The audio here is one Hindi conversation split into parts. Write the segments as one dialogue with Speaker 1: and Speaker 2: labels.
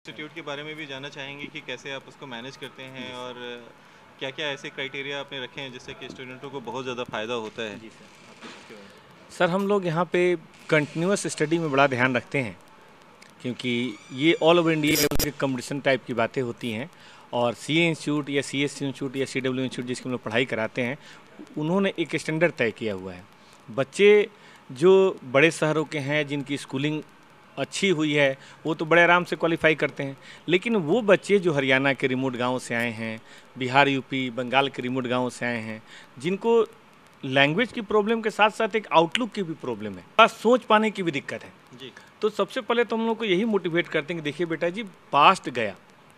Speaker 1: इंस्टीट्यूट के बारे में भी जानना चाहेंगे कि कैसे आप उसको मैनेज करते हैं और क्या-क्या ऐसे क्राइटेरिया आपने रखे हैं जिससे कि स्टूडेंटों को बहुत ज़्यादा फ़ायदा होता है?
Speaker 2: जी सर, आप इसके बारे में। सर हम लोग यहाँ पे कंटिन्यूअस स्टडी में बड़ा ध्यान रखते हैं, क्योंकि ये ऑल ओवर इंडिया लेवल के कंपटीशन टाइप की बातें होती हैं। और सीए इंस्टीट्यूट या सीएस इंस्टीट्यूट या सीडब्ल्यू इंस्टीट्यूट जिसकी हम लोग पढ़ाई कराते हैं, उन्होंने एक स्टैंडर्ड तय किया हुआ है। बच्चे जो बड़े शहरों के हैं, जिनकी स्कूलिंग अच्छी हुई है, वो तो बड़े आराम से क्वालिफाई करते हैं। लेकिन वो बच्चे जो हरियाणा के रिमोट गाँव से आए हैं, बिहार, यूपी, बंगाल के रिमोट गाँव से आए हैं, जिनको लैंग्वेज की प्रॉब्लम के साथ साथ एक आउटलुक की भी प्रॉब्लम है, बस सोच पाने की भी दिक्कत है
Speaker 1: जी।
Speaker 2: तो सबसे पहले तो हम लोग को यही मोटिवेट करते हैं कि देखिए बेटा जी, पास्ट गया,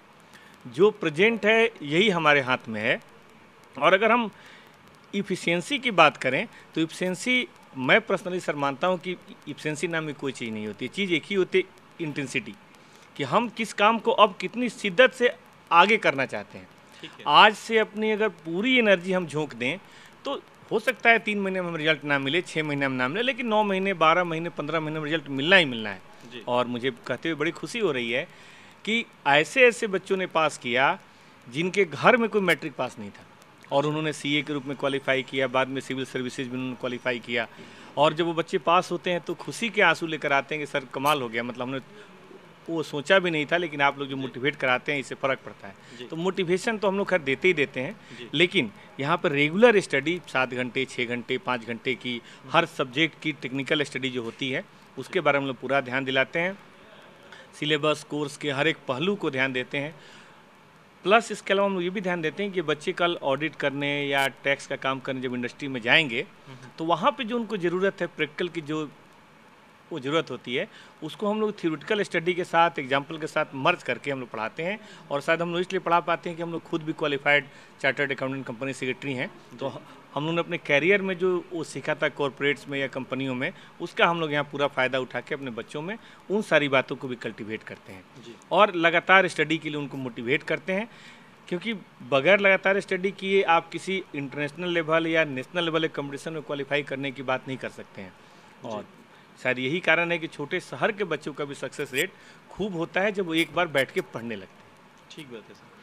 Speaker 2: जो प्रेजेंट है यही हमारे हाथ में है। और अगर हम इफ़िशियंसी की बात करें तो इफ़िशियंसी, मैं पर्सनली सर मानता हूँ कि इफ़िशियंसी नाम की कोई चीज़ नहीं होती। चीज़ एक ही होती है, इंटेंसिटी, कि हम किस काम को अब कितनी शिद्दत से आगे करना चाहते हैं।
Speaker 1: ठीक है।
Speaker 2: आज से अपनी अगर पूरी एनर्जी हम झोंक दें तो हो सकता है 3 महीने में हमें रिजल्ट ना मिले, 6 महीने में ना मिले, लेकिन 9 महीने, 12 महीने, 15 महीने में रिजल्ट मिलना ही मिलना है।
Speaker 1: जी।
Speaker 2: और मुझे कहते हुए बड़ी खुशी हो रही है कि ऐसे ऐसे बच्चों ने पास किया जिनके घर में कोई मैट्रिक पास नहीं था, और उन्होंने सीए के रूप में क्वालिफाई किया, बाद में सिविल सर्विसेज में उन्होंने क्वालिफाई किया। और जब वो बच्चे पास होते हैं तो खुशी के आंसू लेकर आते हैं कि सर कमाल हो गया, मतलब हमने वो सोचा भी नहीं था, लेकिन आप लोग जो मोटिवेट कराते हैं इससे फ़र्क पड़ता है। तो मोटिवेशन तो हम लोग खैर देते ही देते हैं, लेकिन यहाँ पर रेगुलर स्टडी 7 घंटे, 6 घंटे, 5 घंटे की हर सब्जेक्ट की टेक्निकल स्टडी जो होती है उसके बारे में हम लोग पूरा ध्यान दिलाते हैं। सिलेबस, कोर्स के हर एक पहलू को ध्यान देते हैं। प्लस इसके अलावा हम लोग ये भी ध्यान देते हैं कि बच्चे कल ऑडिट करने या टैक्स का काम करने जब इंडस्ट्री में जाएंगे तो वहाँ पे जो उनको ज़रूरत है, प्रैक्टिकल की जो वो ज़रूरत होती है, उसको हम लोग थ्योरेटिकल स्टडी के साथ, एग्जाम्पल के साथ मर्ज करके हम लोग पढ़ाते हैं। और शायद हम लोग इसलिए पढ़ा पाते हैं कि हम लोग खुद भी qualified chartered accountant company secretary हैं। तो हम लोगों ने अपने कैरियर में जो वो सीखा था कॉरपोरेट्स में या कंपनियों में, उसका हम लोग यहाँ पूरा फ़ायदा उठा के अपने बच्चों में उन सारी बातों को भी कल्टिवेट करते हैं और लगातार स्टडी के लिए उनको मोटिवेट करते हैं। क्योंकि बगैर लगातार स्टडी किए आप किसी इंटरनेशनल लेवल या नेशनल लेवल के कंपटीशन में क्वालिफाई करने की बात नहीं कर सकते हैं। और शायद यही कारण है कि छोटे शहर के बच्चों का भी सक्सेस रेट खूब होता है जब वो एक बार बैठ के पढ़ने लगते हैं।
Speaker 1: ठीक बात है सर।